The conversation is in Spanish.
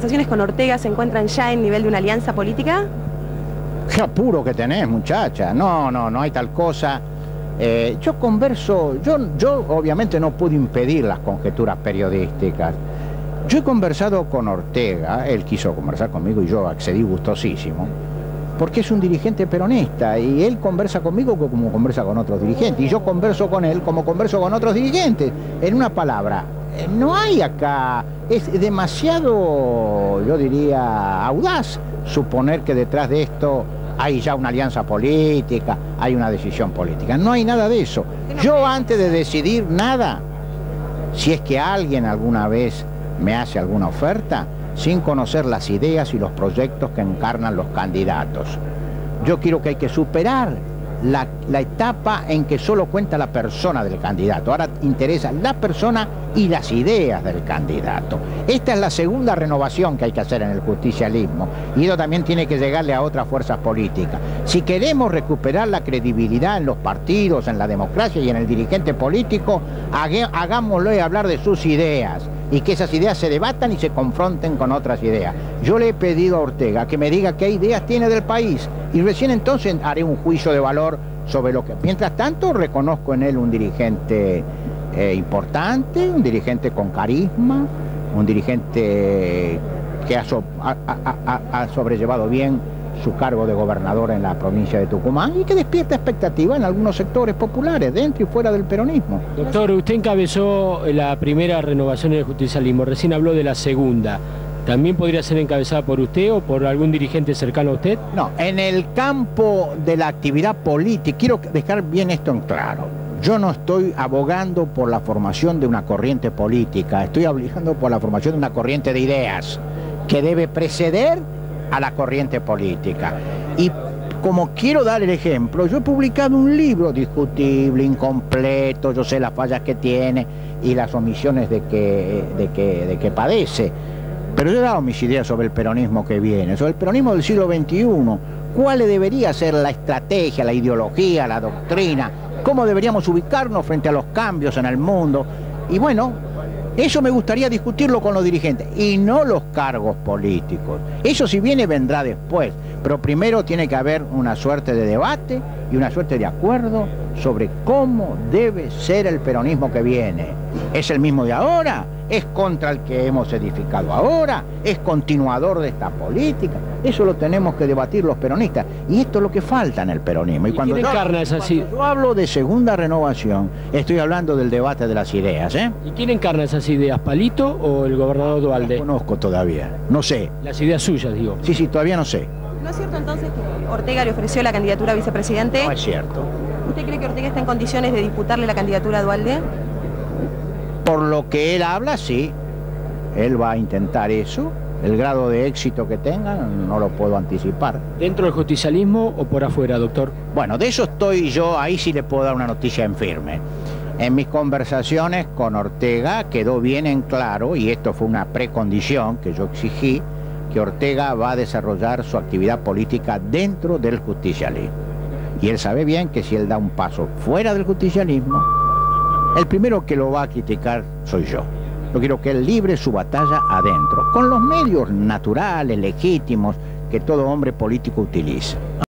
conversaciones con Ortega se encuentran ya en nivel de una alianza política? Qué apuro que tenés, muchacha. No hay tal cosa. Yo converso, yo obviamente no pude impedir las conjeturas periodísticas. Yo he conversado con Ortega, él quiso conversar conmigo y yo accedí gustosísimo, porque es un dirigente peronista y él conversa conmigo como conversa con otros dirigentes y yo converso con él como converso con otros dirigentes. En una palabra, no hay acá, es demasiado, yo diría, audaz suponer que detrás de esto hay ya una alianza política, hay una decisión política. No hay nada de eso. Yo antes de decidir nada, si es que alguien alguna vez me hace alguna oferta, sin conocer las ideas y los proyectos que encarnan los candidatos. Yo quiero que hay que superar la etapa en que solo cuenta la persona del candidato. Ahora interesa la persona y las ideas del candidato. Esta es la segunda renovación que hay que hacer en el justicialismo y eso también tiene que llegarle a otras fuerzas políticas. Si queremos recuperar la credibilidad en los partidos, en la democracia y en el dirigente político, hagámoslo y hablar de sus ideas y que esas ideas se debatan y se confronten con otras ideas. Yo le he pedido a Ortega que me diga qué ideas tiene del país y recién entonces haré un juicio de valor sobre lo que... Mientras tanto, reconozco en él un dirigente importante, un dirigente con carisma, un dirigente que ha sobrellevado bien su cargo de gobernador en la provincia de Tucumán y que despierta expectativa en algunos sectores populares, dentro y fuera del peronismo. Doctor, usted encabezó la primera renovación en el justicialismo, recién habló de la segunda. ¿También podría ser encabezada por usted o por algún dirigente cercano a usted? No, en el campo de la actividad política, quiero dejar bien esto en claro. Yo no estoy abogando por la formación de una corriente política, estoy abogando por la formación de una corriente de ideas que debe preceder a la corriente política. Y como quiero dar el ejemplo, yo he publicado un libro discutible, incompleto, yo sé las fallas que tiene y las omisiones de que padece. Pero yo he dado mis ideas sobre el peronismo que viene, sobre el peronismo del siglo XXI, cuál debería ser la estrategia, la ideología, la doctrina, cómo deberíamos ubicarnos frente a los cambios en el mundo. Y bueno, eso me gustaría discutirlo con los dirigentes y no los cargos políticos. Eso si viene vendrá después, pero primero tiene que haber una suerte de debate y una suerte de acuerdo sobre cómo debe ser el peronismo que viene. ¿Es el mismo de ahora? ¿Es contra el que hemos edificado ahora? ¿Es continuador de esta política? Eso lo tenemos que debatir los peronistas. Y esto es lo que falta en el peronismo. Y cuando yo hablo de segunda renovación, estoy hablando del debate de las ideas, ¿eh? ¿Y quién encarna esas ideas, Palito o el gobernador Duhalde? No conozco todavía, no sé. Las ideas suyas, digo. Sí, todavía no sé. ¿No es cierto entonces que Ortega le ofreció la candidatura a vicepresidente? No es cierto. ¿Usted cree que Ortega está en condiciones de disputarle la candidatura a Duhalde? Por lo que él habla, sí. Él va a intentar eso. El grado de éxito que tenga no lo puedo anticipar. ¿Dentro del justicialismo o por afuera, doctor? Bueno, de eso estoy yo, ahí sí le puedo dar una noticia en firme. En mis conversaciones con Ortega quedó bien en claro, y esto fue una precondición que yo exigí, que Ortega va a desarrollar su actividad política dentro del justicialismo. Y él sabe bien que si él da un paso fuera del justicialismo, el primero que lo va a criticar soy yo. Yo quiero que él libre su batalla adentro, con los medios naturales, legítimos, que todo hombre político utiliza.